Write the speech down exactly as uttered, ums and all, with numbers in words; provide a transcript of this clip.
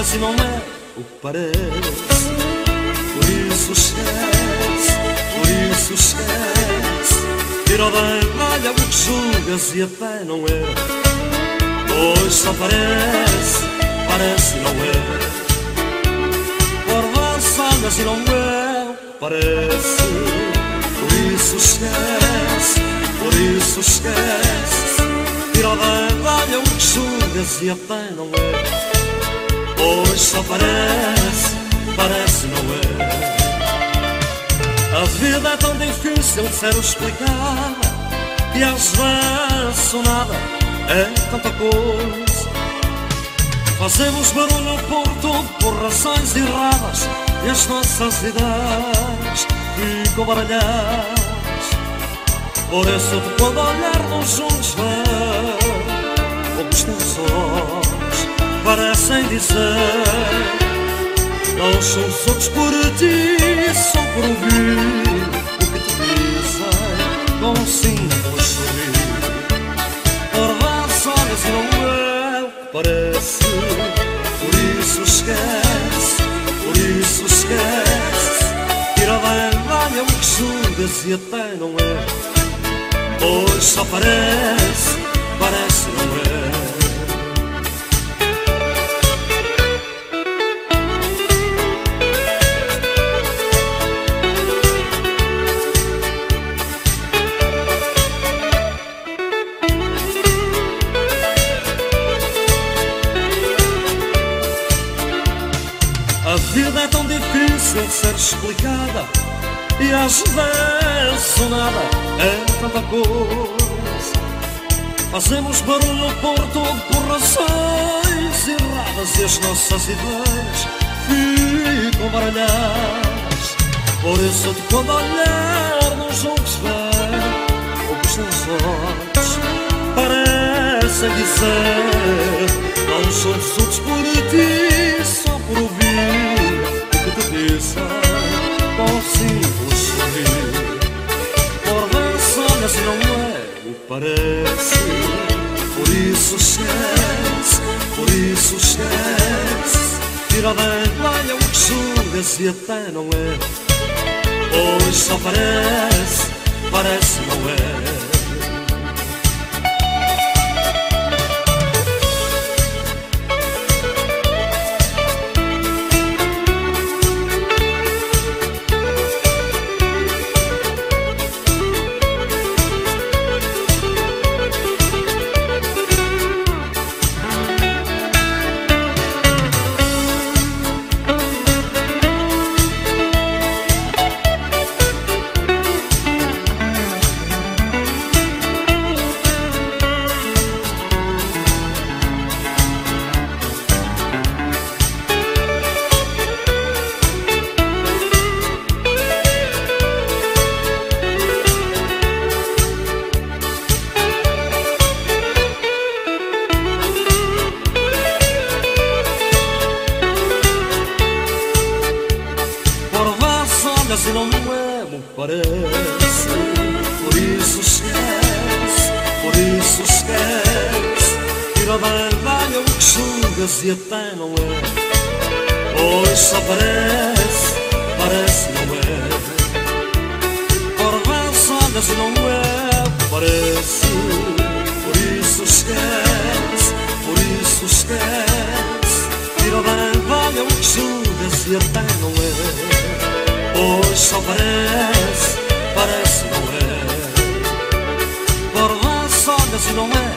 olhas e não é o que parece. Por isso esquece, por isso esquece. Tira da olha o que julgas e até não é. Pois só parece, parece e não é. Por vós olhas e não é o que parece. Por isso esquece, por isso esquece. Tira da olha o que julgas e até não é. Pois só parece, parece não é. A vida é tão difícil de ser explicada, e às vezes o nada é tanta coisa. Fazemos barulho por tudo, por razões erradas, e as nossas ideias ficam baralhadas. Por isso de quando olharmos juntos bem, o que os teus olhos parecem dizer: não são os outros por ti, são por ouvir o que te dizem com um simples sorriso. Por vós olhas e não é o que parece. Por isso esquece, por isso esquece. Tira da olha o que julgas e até não é. Pois só parece, parece não é. A vida é tão difícil de ser explicada, e às vezes o nada é tanta coisa. Fazemos barulho por tudo, por razões erradas, e as nossas ideias ficam baralhadas. Por isso de quando olharmos juntos bem, o que os teus olhos parecem dizer: não são os outros por ti, só por ouvir o que te dizem com um simples sorriso. Por vós olhas e não é o que parece. Por isso esquece, por isso esquece. Tira da olha o que julgas e até não é. Pois só parece, parece não é. E não é o que parece. Por isso esquece, por isso esquece. Tira da olha o que julgas e até não é. Pois só parece, parece não é. Por vós olhas e não é o que parece. Por isso esquece, por isso esquece. Tira da olha o que julgas e até não é. Pois só parece, parece não é. Por vós olhas e não é